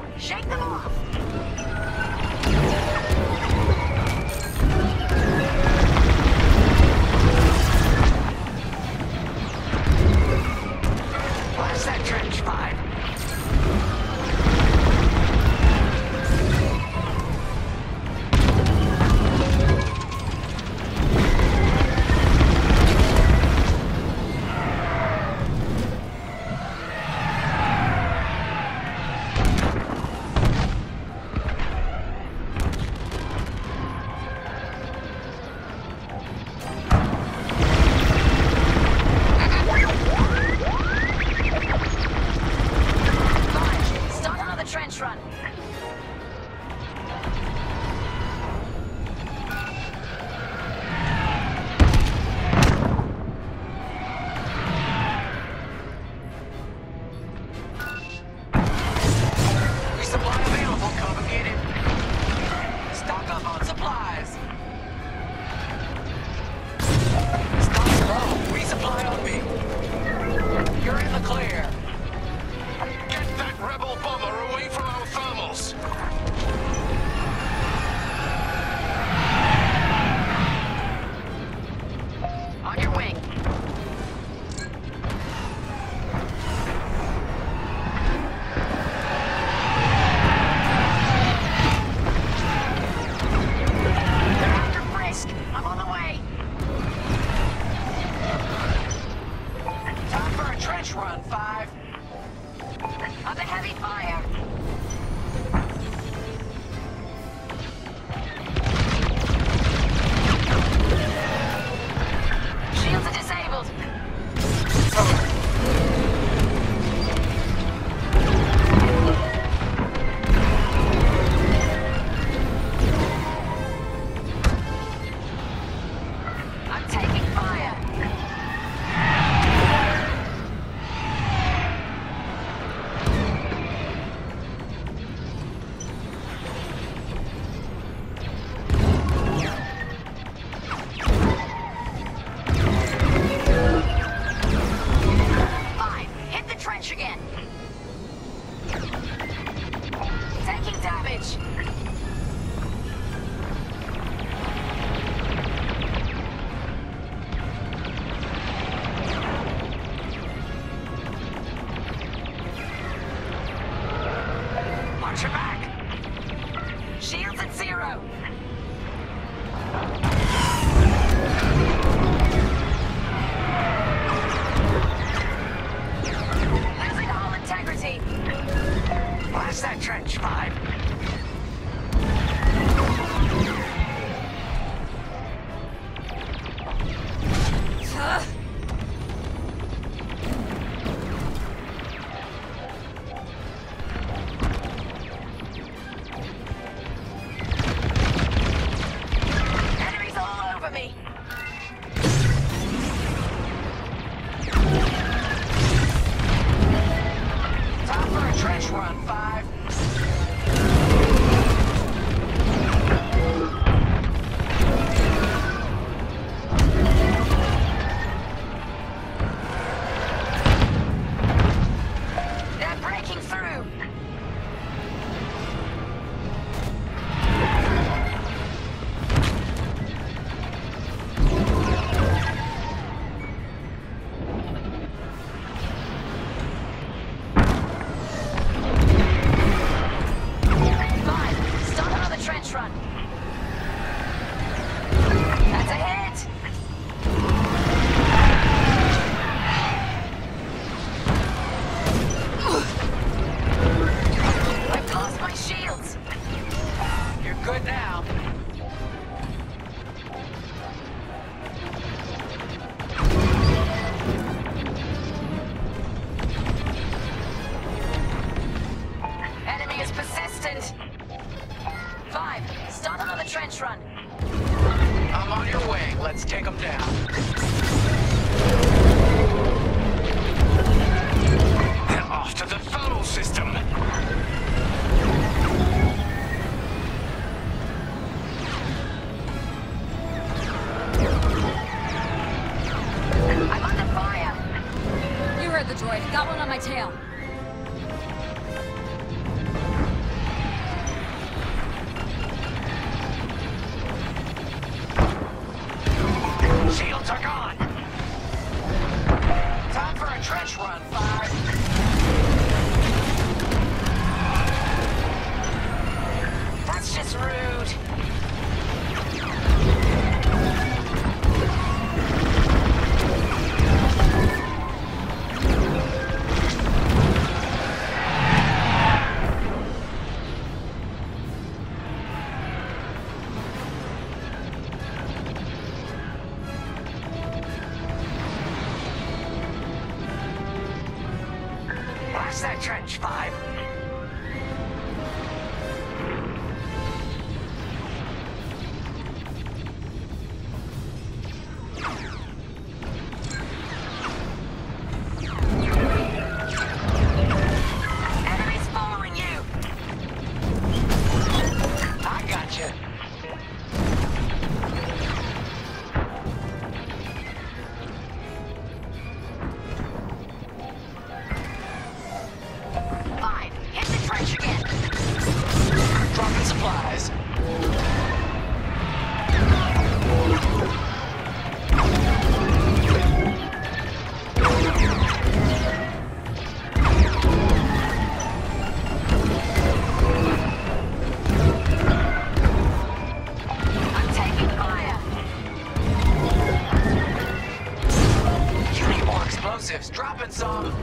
Shake them off! Blast that trench, 5. Got one on my tail. trench, 5. Enemies following you. I got you. Supplies. I'm taking fire. You need more explosives. Dropping some.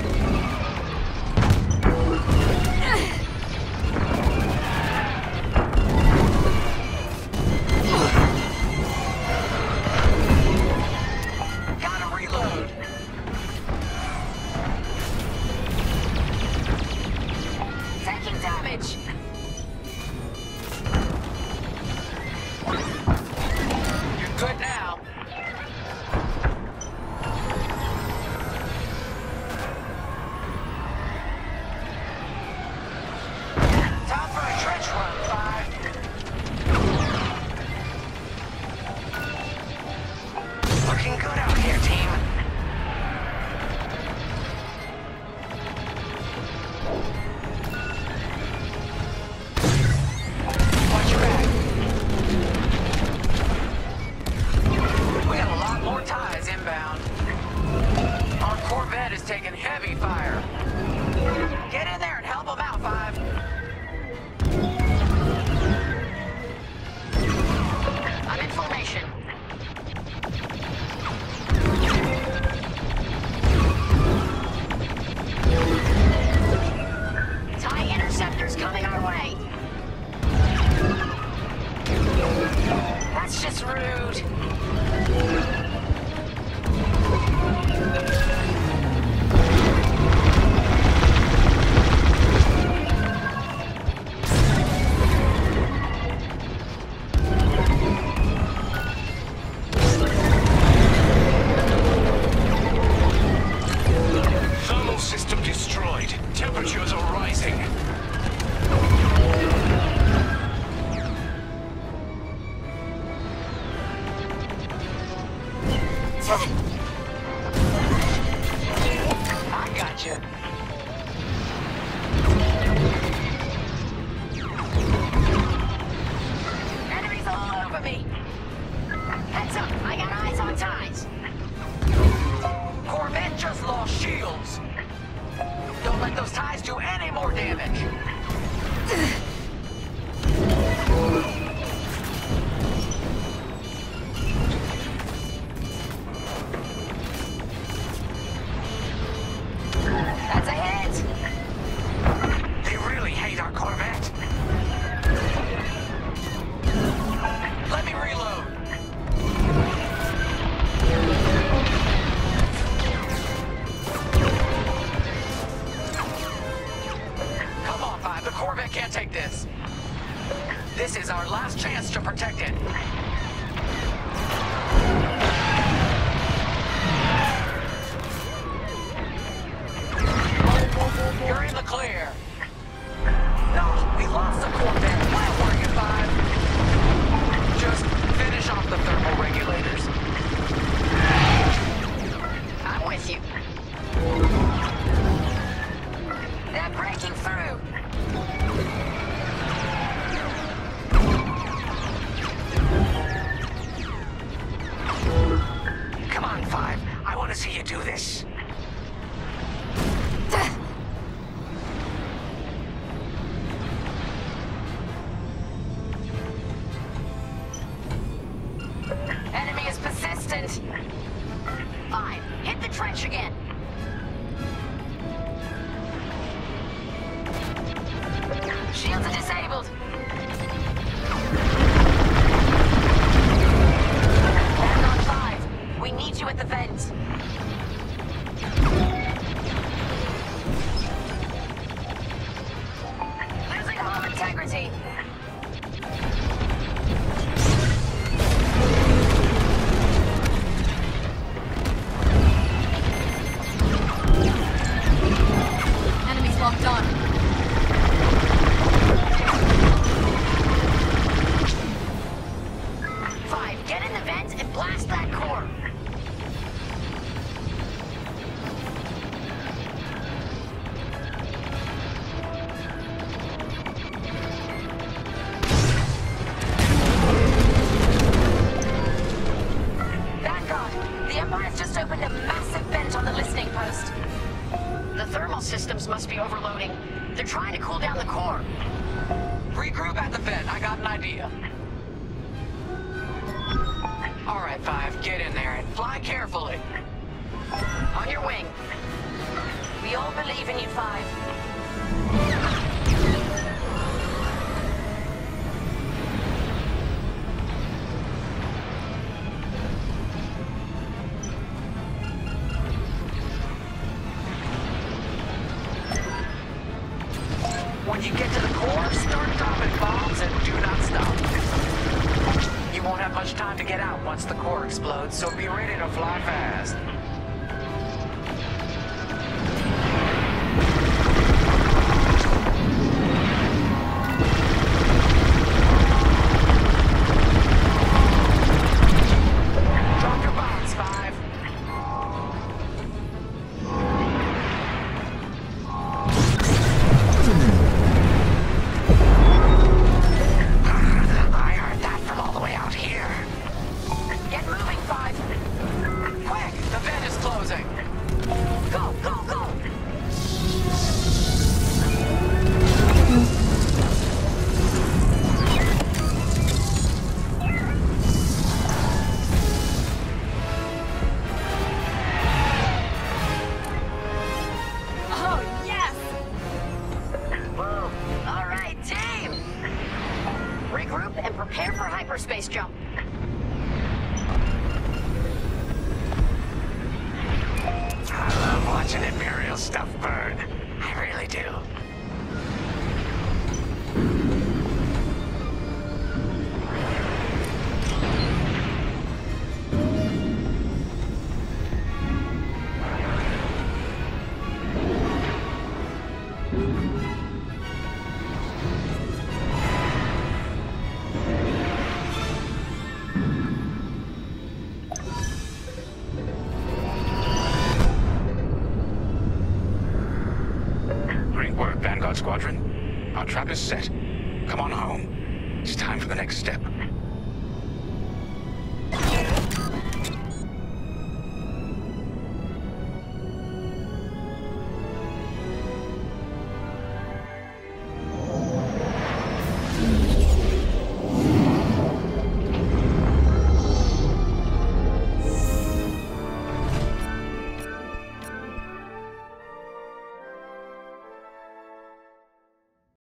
Taking damage. You're good now. Time for a trench run, 5. Looking good out here, team. Watch your back. We got a lot more ties inbound. Our Corvette is taking heavy fire. Get in there and help them out, 5. I'm in formation. TIE interceptors coming our way. That's just rude. Thermal system destroyed. Temperatures are rising. I got you. Enemies all over me. Heads up, I got eyes on ties. Corvette just lost shields. Don't let those ties do any more damage. That's a hit. They really hate our Corvette. Let me reload. Come on, 5. The Corvette can't take this. This is our last chance to protect it. You're in the clear. No, we lost the Corvette. Well working, 5. Just finish off the thermal regulators. I'm with you. They're breaking through. Come on, 5. I want to see you do this. trying to cool down the core. Regroup at the vent. I got an idea. All right, Five, get in there and fly carefully. On your wing. We all believe in you, Five. When you get to the core, start dropping bombs and do not stop. You won't have much time to get out once the core explodes, so be ready to fly fast. Drop your bombs, Five. I heard that from all the way out here. Get moving, Five. Quick, the vent is closing. Go, go, go. Oh, yes! Woo! All right, team! Regroup and prepare for hyperspace jump. I love watching Imperial stuff burn. I really do. Great work, Vanguard Squadron. Our trap is set. Come on home. It's time for the next step.